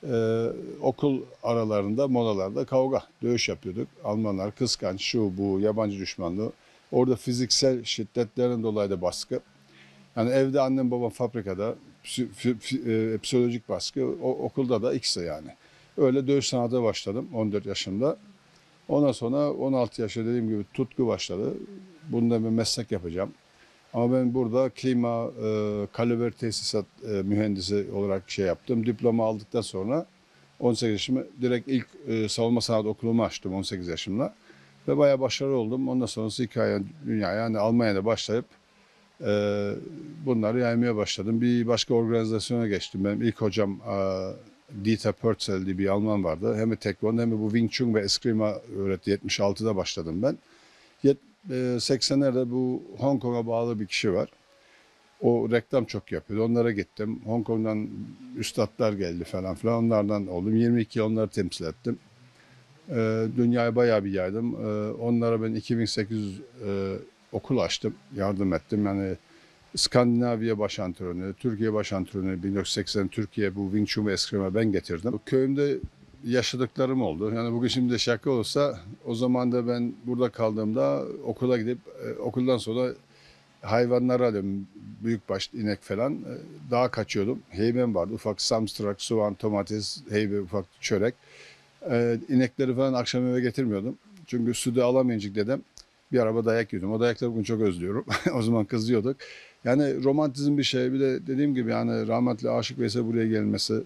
Okul aralarında, molalarda kavga, dövüş yapıyorduk. Almanlar kıskanç, şu bu, yabancı düşmanlığı. Orada fiziksel şiddetlerin dolayı da baskı. Yani evde annem babam fabrikada, psikolojik baskı, okulda da ikisi yani. Öyle dövüş sanatına başladım 14 yaşımda. Ondan sonra 16 yaşta dediğim gibi tutku başladı. Bunda bir meslek yapacağım. Ama ben burada klima, kalorifer tesisat mühendisi olarak şey yaptım. Diploma aldıktan sonra 18 yaşımı direkt ilk savunma sanat okulumu açtım 18 yaşımda. Ve bayağı başarılı oldum. Ondan sonrası hikaye dünya yani Almanya'da başlayıp e, bunları yaymaya başladım. Bir başka organizasyona geçtim. Benim ilk hocam Dieter Pörtzel diye bir Alman vardı. Hem Taekwondo hem de bu Wing Chun ve Eskrima öğretti. 76'da başladım ben. 80'lerde bu Hong Kong'a bağlı bir kişi var. O reklam çok yapıyordu. Onlara gittim. Hong Kong'dan üstadlar geldi falan filan. Onlardan oldum. 22 yıl onları temsil ettim. Dünyayı bayağı bir yaydım. Onlara ben 2800 okul açtım. Yardım ettim. Yani Skandinavya baş antrenörü, Türkiye baş antrenörü, 1980 Türkiye bu Wing Chun ve Eskrima ben getirdim. Köyümde yaşadıklarım oldu. Yani bugün şimdi de şaka olsa o zaman da ben burada kaldığımda okula gidip okuldan sonra hayvanlara alıyorum. Büyükbaş inek falan. Dağa kaçıyordum. Heybem vardı. Ufak samstrak, soğan, domates, heybe, ufak çörek. İnekleri falan akşam eve getirmiyordum. Çünkü sütü alamayınca dedem bir araba dayak yedim. O dayakları bugün çok özlüyorum. O zaman kızıyorduk. Yani romantizm bir şey. Bir de dediğim gibi yani rahmetli Aşık Veysel buraya gelmesi.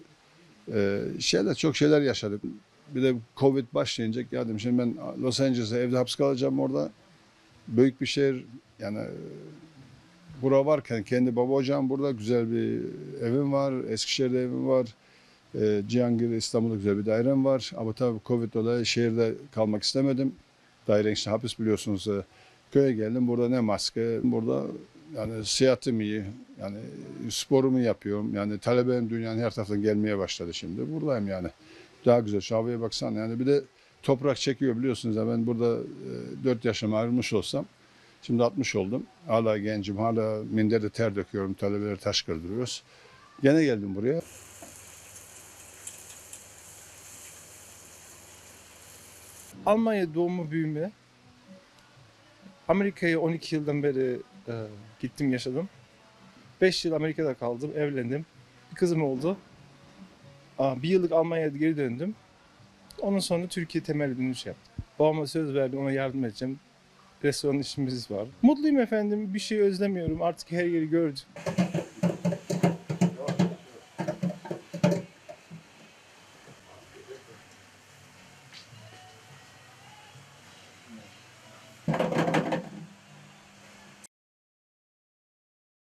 Çok şeyler yaşadık. Bir de Covid başlayınca ya dedim şimdi ben Los Angeles'a evde hapis kalacağım orada. Büyük bir şehir yani bura varken kendi baba ocağım burada güzel bir evim var. Eskişehir'de evim var. Cihangir İstanbul'da güzel bir dairem var. Ama tabii Covid dolayı şehirde kalmak istemedim. Dairenin içinde hapis biliyorsunuz. Köye geldim. Burada ne maske, burada yani seyahatim iyi. Yani sporumu yapıyorum. Yani talebem dünyanın her taraftan gelmeye başladı şimdi. Buradayım yani. Daha güzel. Şu havaya baksana. Yani bir de toprak çekiyor biliyorsunuz. Ya ben burada 4 yaşıma ayrılmış olsam şimdi 60 oldum. Hala gencim. Hala minderde ter döküyorum. Talebeleri taş kırdırıyoruz. Gene geldim buraya. Almanya doğumu büyüme. Amerika'ya 12 yıldan beri gittim yaşadım. 5 yıl Amerika'da kaldım, evlendim. Bir kızım oldu. Bir yıllık Almanya'ya geri döndüm. Ondan sonra Türkiye temelli dönüş yaptım. Babama söz verdim, ona yardım edeceğim. Restoran işimiz var. Mutluyum efendim, bir şey özlemiyorum. Artık her yeri gördüm.